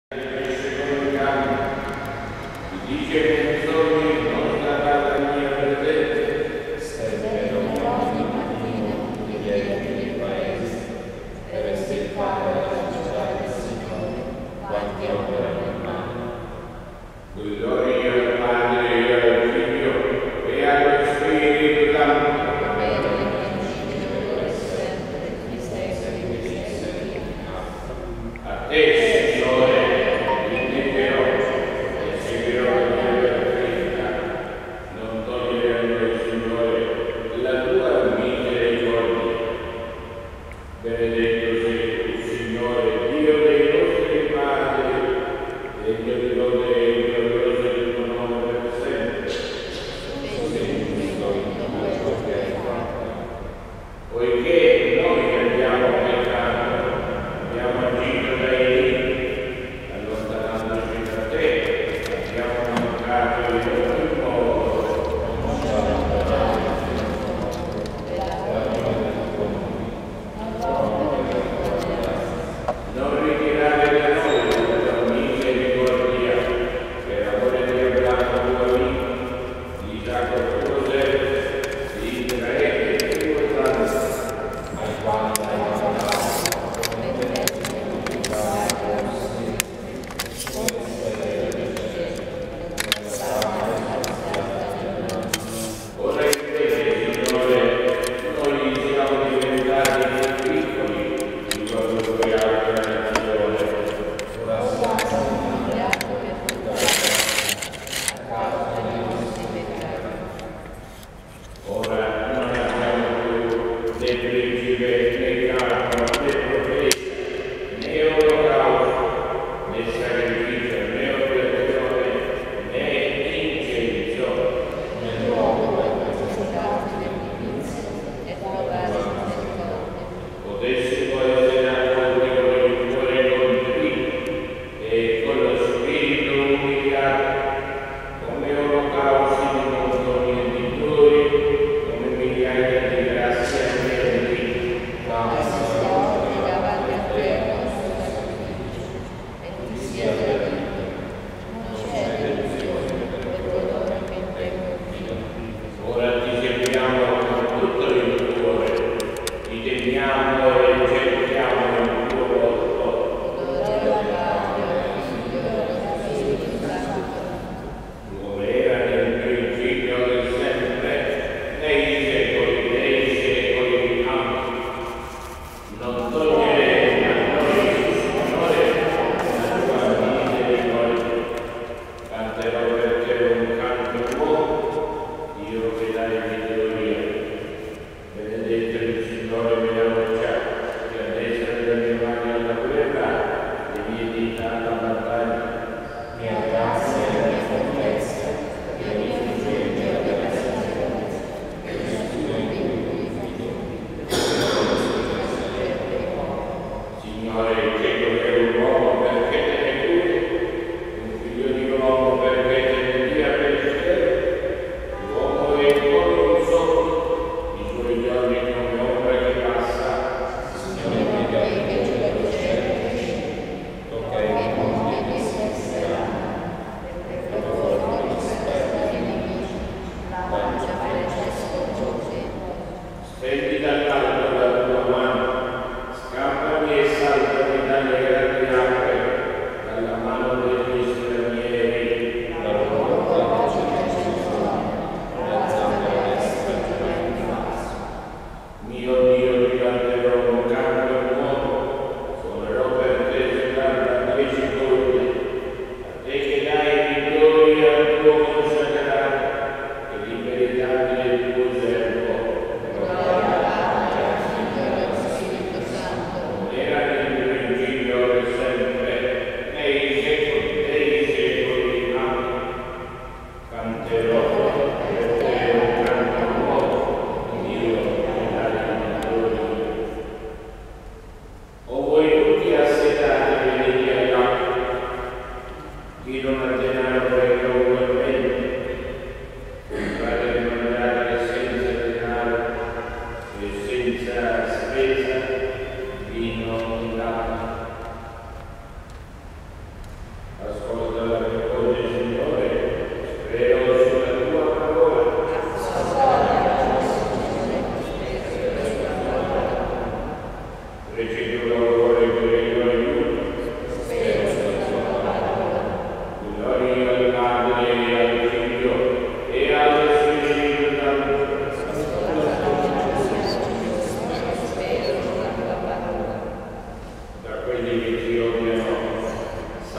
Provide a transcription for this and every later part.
Signore, mi dedicherò e seguirò il mio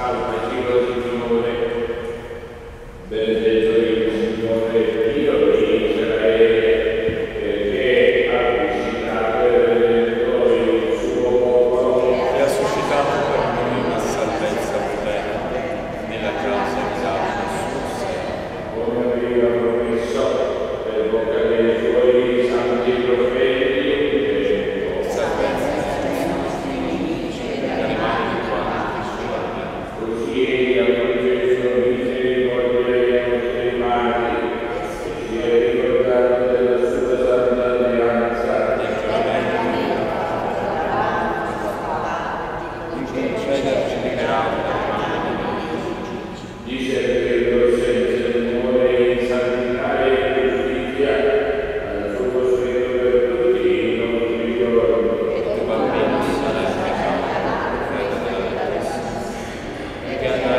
che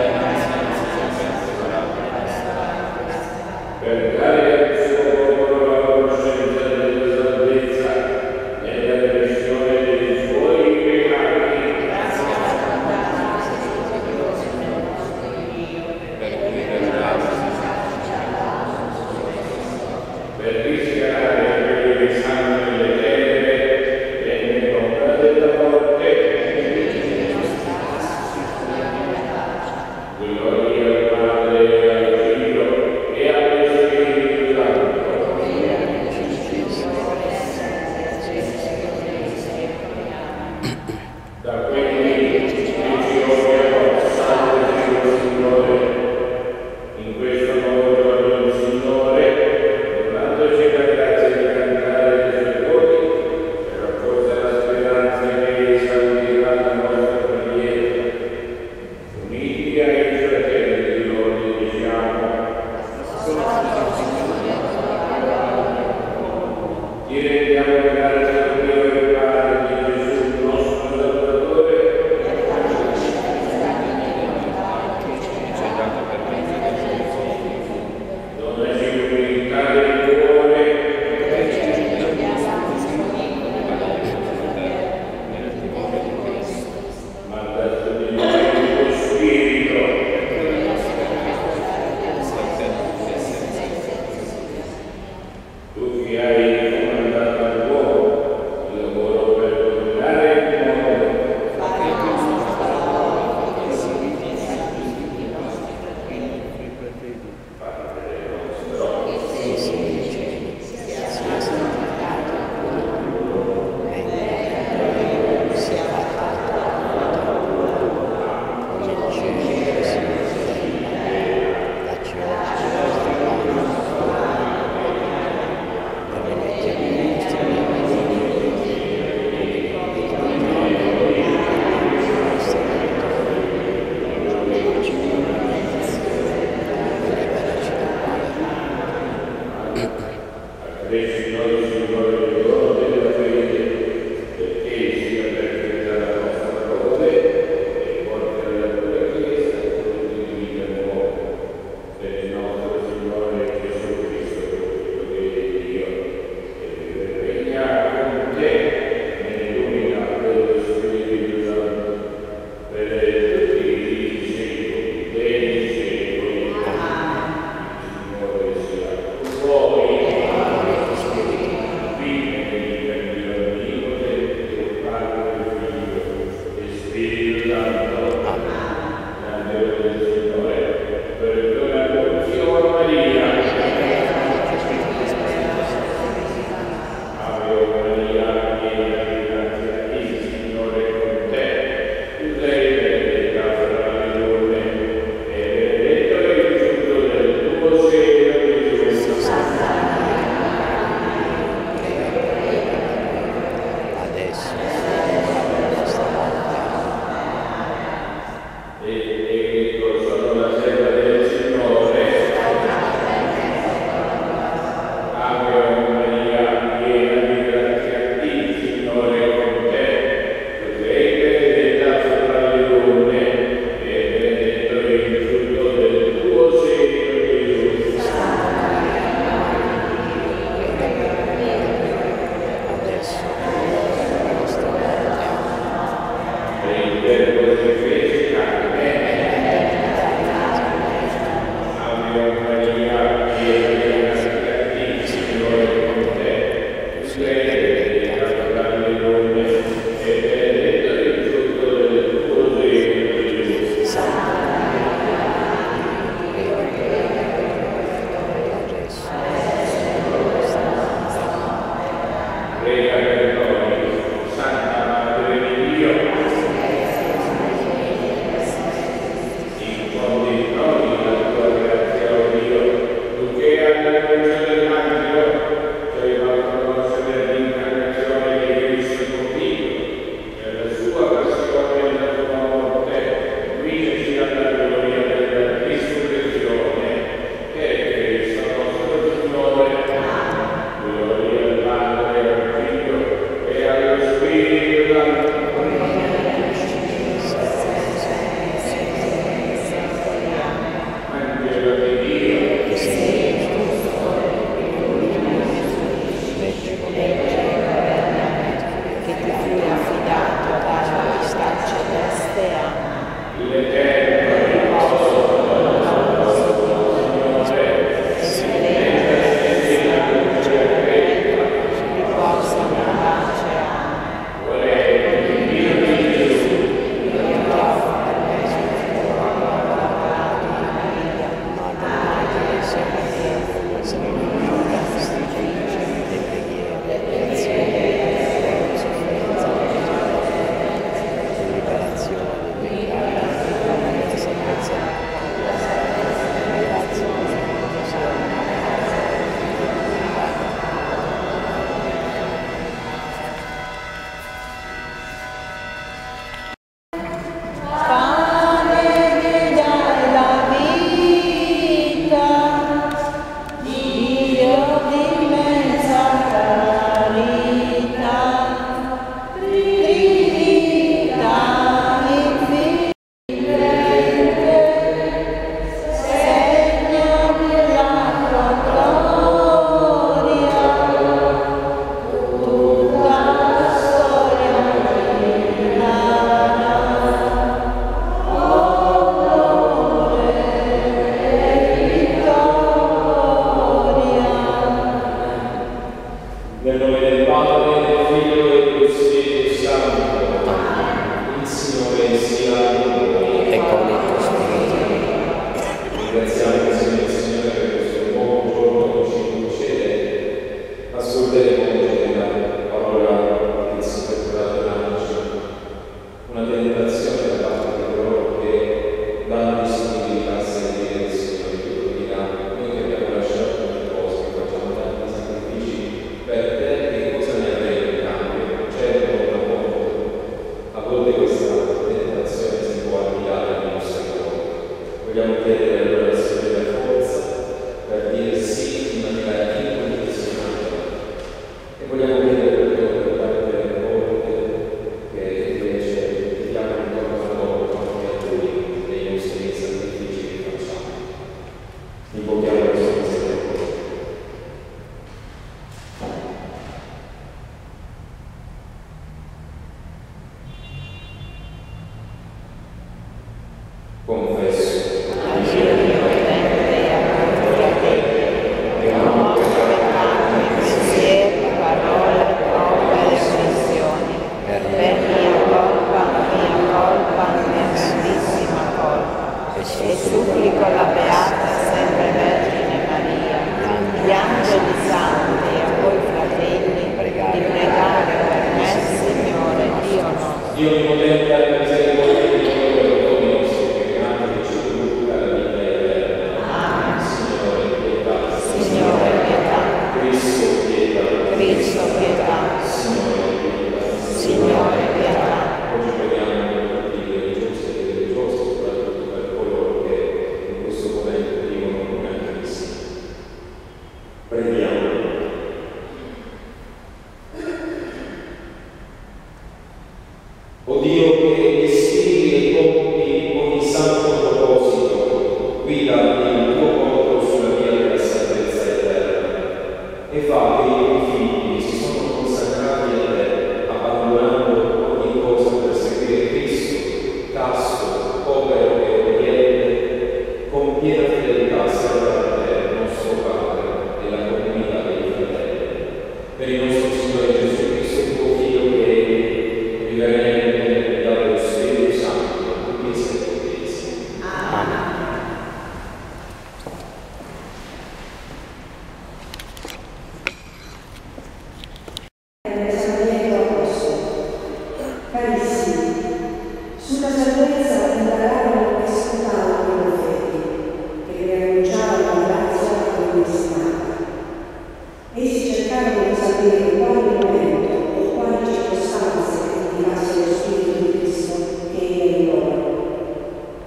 Preghiamo.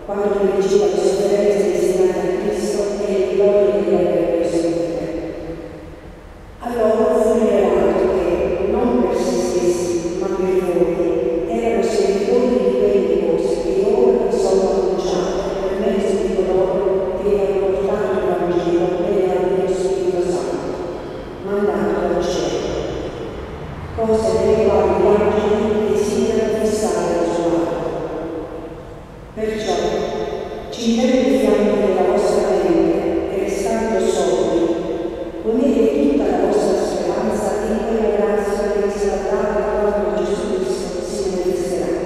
quando dirigeva le sofferenze destinate a Cristo e le glorie che gli avrebbe restituite. Allora fu rivelato che, non per se stessi, ma per voi, erano servitori di quelle cose che ora sono annunciate per mezzo di coloro che hanno portato il Vangelo mediante lo Spirito Santo, mandato dal cielo, cose delle quali gli angeli desiderano fissare lo sguardo. Perciò ci interroghiamo della vostra mente e restando sobri, ponete tutta la vostra speranza in quella grazia che vi sarà data quando Gesù Cristo si manifesterà.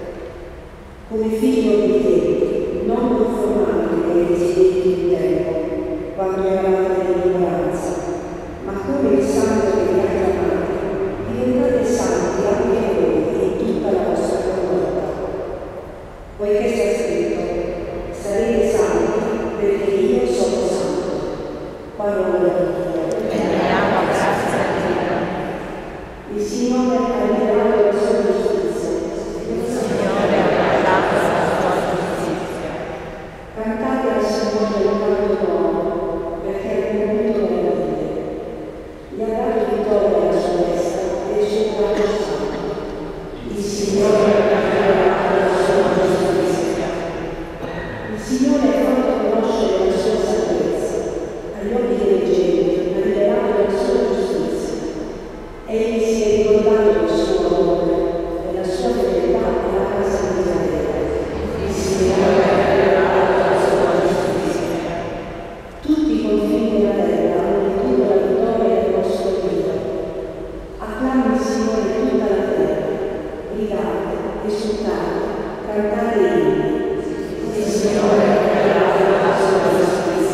Come figlio obbedienti, non conformatevi ai desideri del tempo, quando eravate nell'ignoranza, ma come il santo che vi ha chiamato, diventate santi anche voi in tutta la vostra condotta. Poiché sta scritto, sarete santi perché io sono santo. Parola di Dio. Prendiamo grazie a Dio. Il Signore ha rivelato la sua giustizia. Il Signore ha rivelato la sua giustizia. Cantate al Signore un canto nuovo, perché ha compiuto meraviglie. Gli ha dato vittoria alla sua destra e il suo braccio santo. Il Signore ha rivelato la sua giustizia. Il Signore ha fatto conoscere la sua salvezza. Agli occhi dei genti ha rivelato la sua giustizia. Egli si è ricordato del suo amore e la sua fedeltà alla casa di Israele. Il Signore ha rivelato la sua giustizia. Tutti i confini della terra hanno veduto la vittoria del nostro Dio. Acclami il Signore tutta la terra. Gridate, esultate, cantate inni. Il Signore ha rivelato la sua giustizia.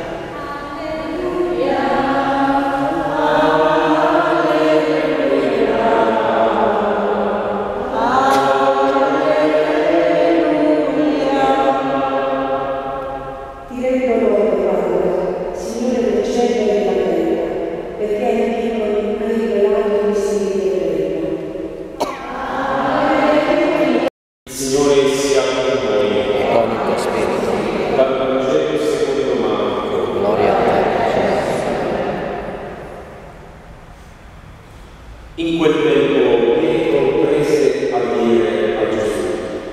Ti rendo lode, Padre, Signore del cielo e della terra, perché ai piccoli hai rivelato i misteri del regno. Il Signore sia con voi. E con il tuo spirito. Dal Vangelo secondo Marco. Gloria a te. In quel tempo Pietro prese a dire a Gesù: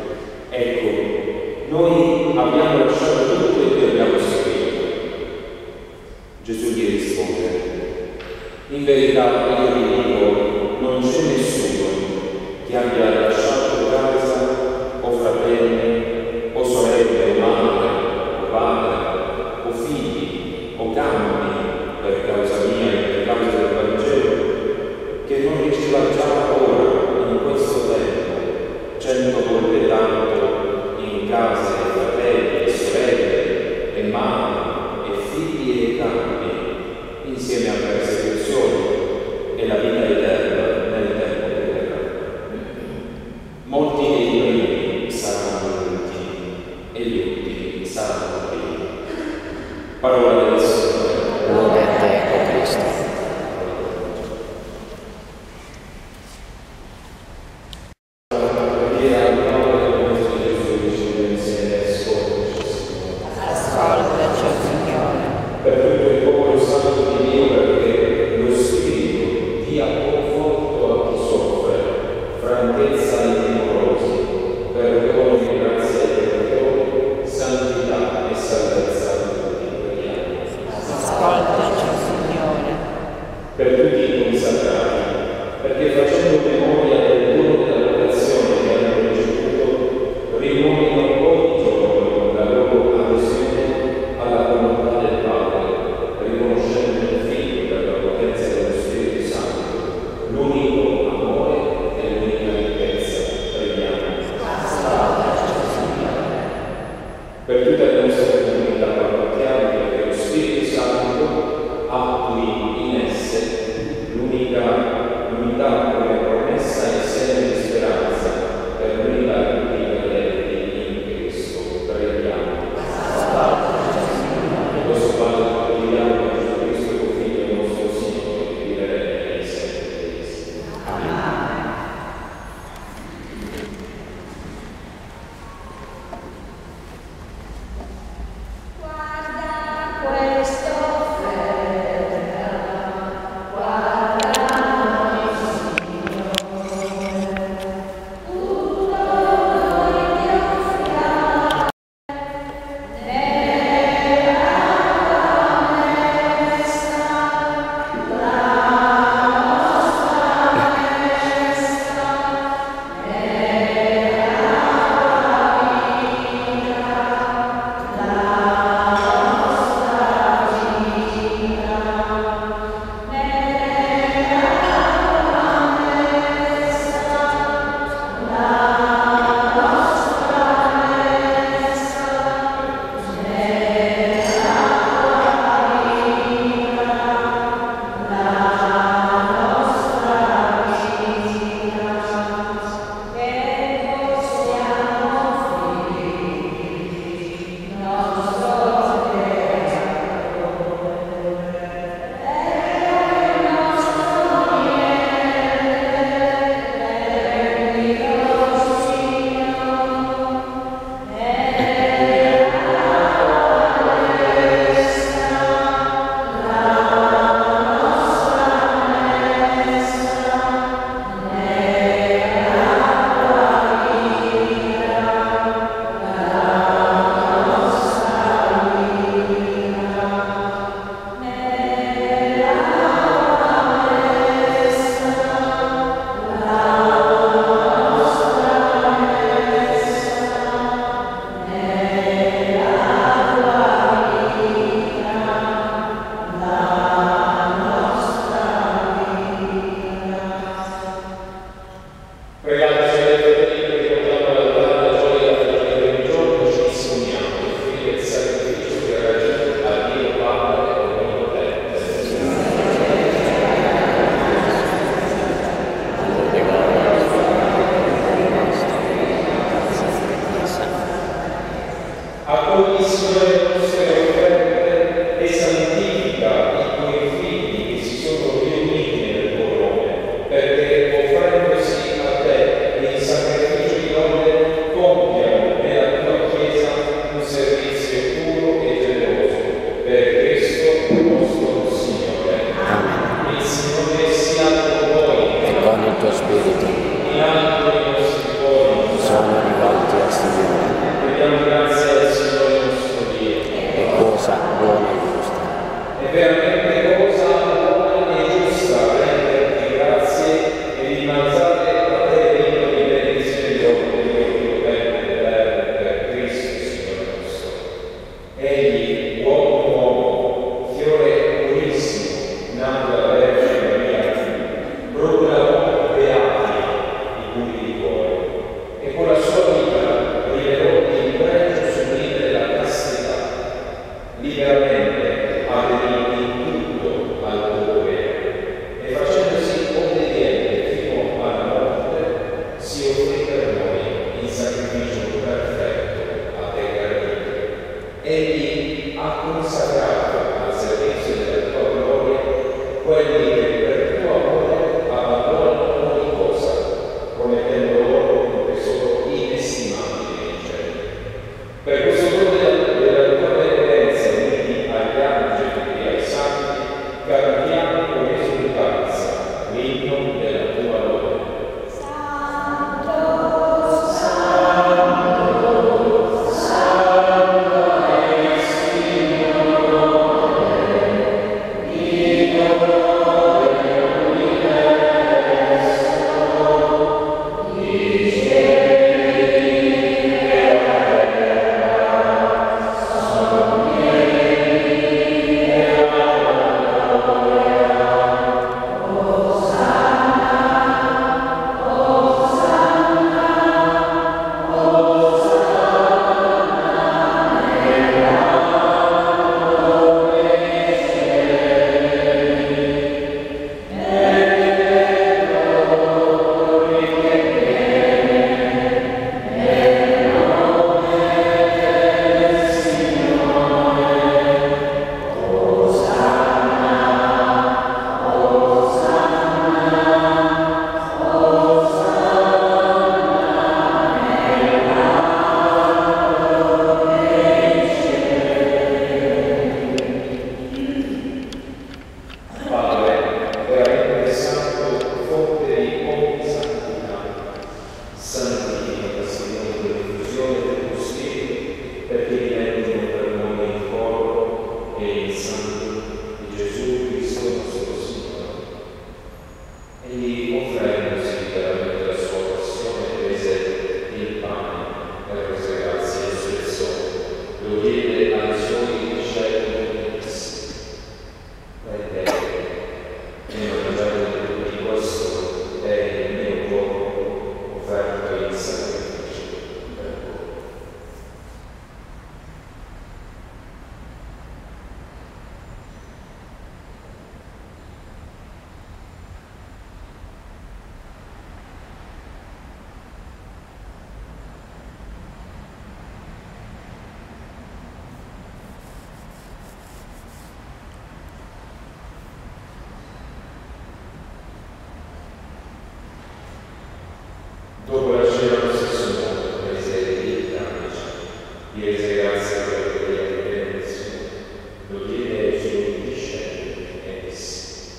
ecco, noi abbiamo lasciato tutto e ti abbiamo seguito. Gesù gli rispose: in verità io vi dico, non c'è nessuno che abbia lasciato casa o fratelli o sorelle o madre o padre o figli o campi per causa mia e per causa del Vangelo, che non riceva già ora in questo tempo 100 volte tanto in case e fratelli e sorelle e madri e figli e campi, insieme a persecuzioni e la vita eterna nel tempo che verrà. Molti dei primi saranno ultimi e gli ultimi saranno primi. Parola del Signore. Lode a te, o Cristo. Ascoltaci, Signore. Per tutto il popolo santo di Dio, perché lo Spirito dia conforto a chi soffre, franchezza ai timorosi, perdono e grazia ai peccatori, santità e salvezza a tutti i preghiamo. Ascoltaci, Signore. Per tutti i consacrati, perché facendo memoria del dono della vocazione che hanno ricevuto, rinnovino ogni giorno la loro adesione alla volontà del Padre, riconoscendo il Figlio per la potenza dello Spirito Santo, l'unico amore e l'unica ricchezza. Preghiamo. Ascoltaci, Signore. Per tutte le nostre comunità parrocchiali, perché lo Spirito Santo attui in esse l'unità come promessa e segno di speranza per l'unità di tutti i credenti in Cristo. Preghiamo. Ascoltaci, Signore. Lo Padre quotidiano di Gesù Cristo, tuo Figlio, nostro Signore, che vive nei secoli dei secoli. Amen. Accogli, Signore, le nostre offerte e santifica i tuoi figli che si sono riuniti nel tuo nome, perché offrendosi a te in sacrificio di lode compiano nella tua Chiesa un servizio puro e generoso. Per Cristo nostro Signore. Amen. Il Signore sia con voi E con il tuo spirito in alto i nostri cuori. sono rivolti al Signore. Diamo grazie al Signore nostro Dio. E cosa buona e giusta. È veramente cosa buona e giusta renderti grazie e innalzare a te l'inno di benedizione di Dio per Cristo, Signore nostro. Egli, uomo, fiore purissimo, nato dalla Vergine Maria, proclamò beati i puri di cuore, e con la sua vita rivelò il pregio sublime della castità, liberamente aderì in tutto al tuo volere, e facendosi obbediente fino alla morte, si offrì per noi in sacrificio perfetto a te gradito. Egli ha consacrato al servizio della tua gloria quelli che per tuo amore abbandonano ogni cosa, promettendo loro un tesoro inestimabile in cielo. Per questo dono della tua benevolenza, uniti agli angeli e ai santi, cantiamo con esultanza l'inno della tua lode. Dopo la cena lo stesso modo, prese il calice, gli rese grazie per quella benedizione, lo diede ai suoi discepoli e disse: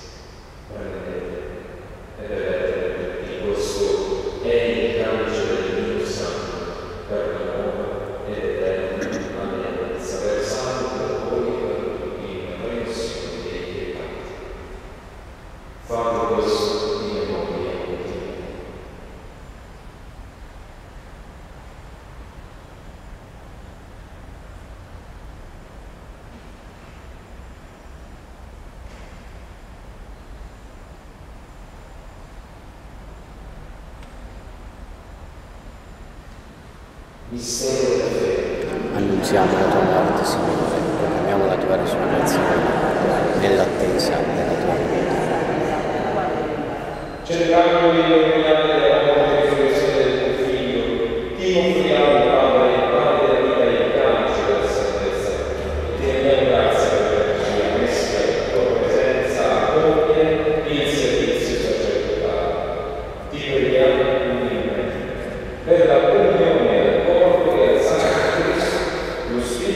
prendete e bevete, di questo è il calice del mio sangue, per la nuova ed eterna alleanza, versato per voi e per tutti in redenzione dei peccati. Fate questo in memoria continua. Mistero della fede. Annunziamo la tua morte, Signore, proclamiamo la tua risurrezione nell'attesa della tua venuta. Cercando di memoriare la morte e risurrezione del tuo Figlio, ti offriamo, Padre, il pane della vita e il calice della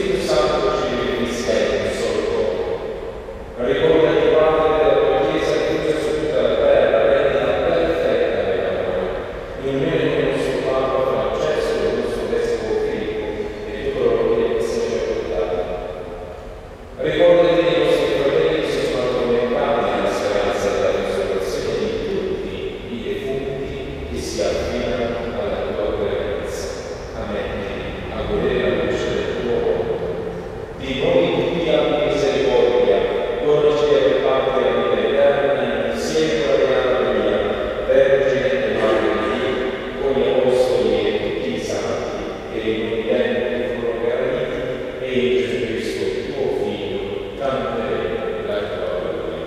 Spirito Santo ci risveglia un solo corpo. Ricordati, Padre, della tua Chiesa chiusa su tutta la terra, rendila perfetta nell'amore. In unione con il nostro Papa Francesco, il nostro Vescovo Filippo e tutto l'ordine sacerdotale. Ricordati dei nostri fratelli che si sono addormentati nella speranza della risurrezione di tutti i defunti che si affidano alla tua presenza. Amen. A godere la luce del tuo volto. Di noi tutti abbi misericordia, donaci di aver parte la vita eterna, insieme alla Maria, Vergine e Madre di Dio, con gli apostoli e tutti i santi, che in un tempo furono graditi, e in Gesù Cristo, tuo Figlio, canteremo la tua gloria.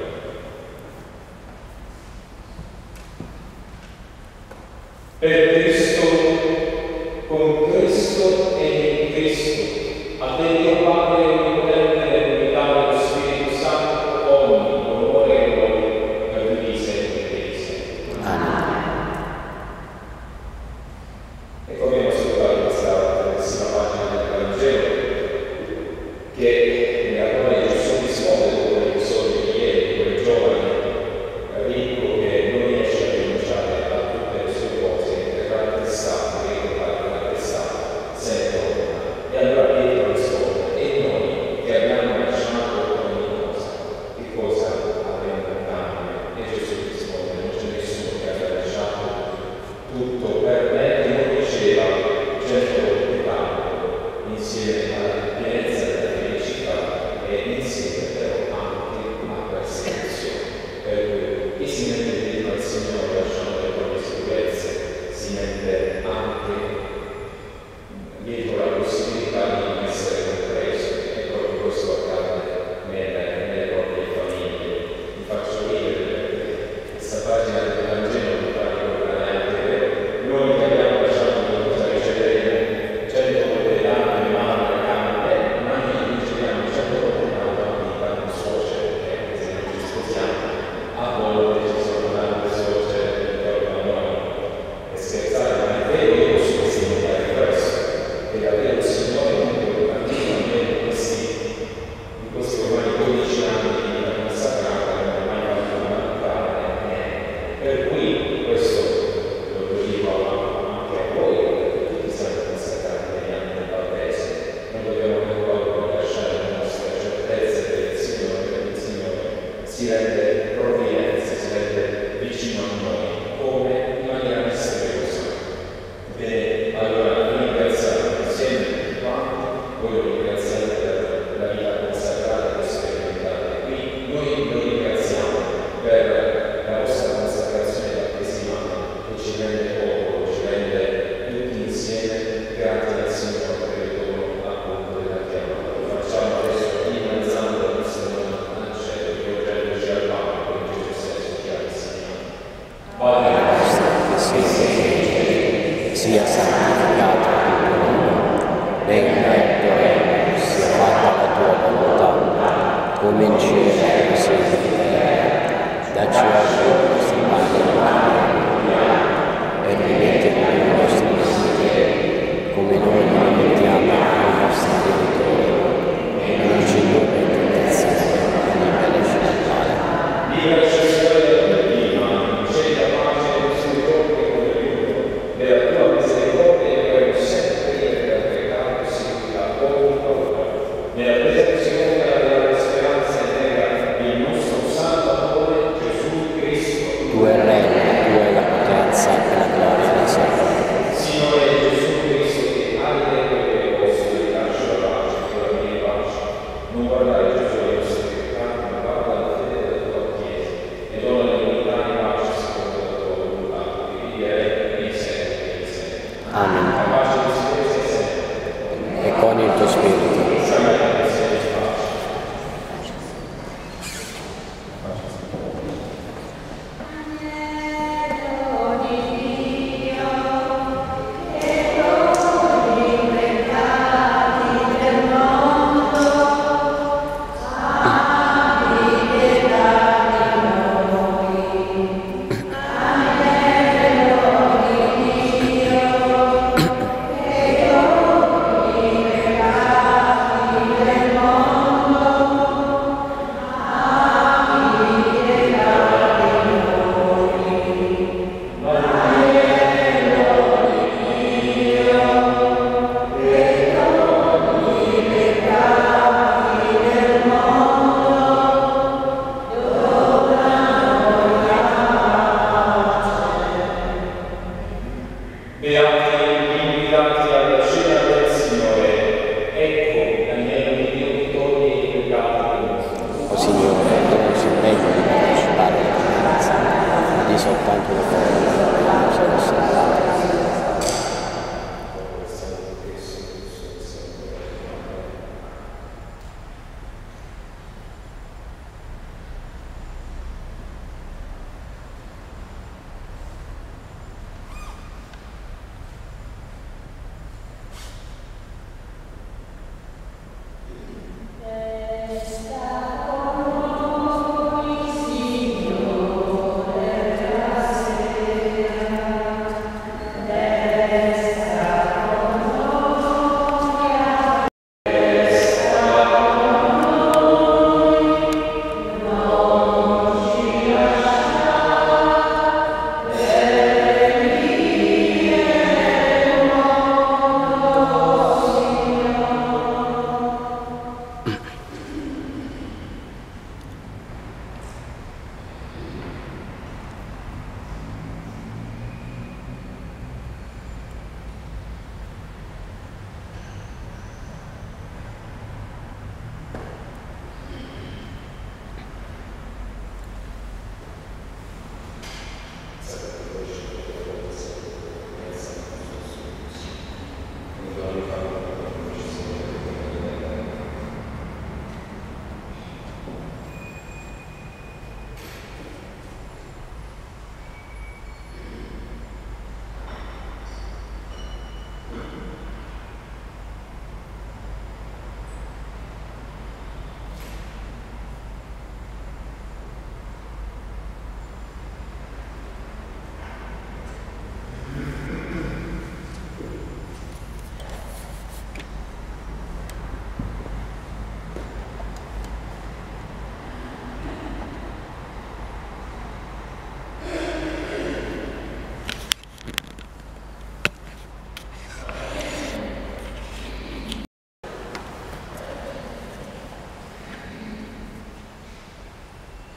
Per Cristo, con Cristo e in Cristo, a te Dio Padre onnipotente nell'unità dello Spirito Santo, ogni onore e gloria per tutti sempre e sempre. Amen. E come abbiamo ascoltato questa bellissima pagina del Vangelo, che nella quale Gesù risponde dopo l'episodio di ieri, quel giovane ricco che non riesce a rinunciare a tutte le sue cose, per rattestato, senza torna. E allora Pietro risponde: e noi che abbiamo lasciato ogni cosa, che cosa avremo in cambio? E Gesù risponde: non c'è nessuno che abbia lasciato tutto per me che non riceva 100 volte tanto, insieme alla pienezza della felicità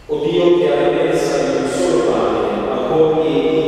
O Dio che alla messa di un solo pane accogli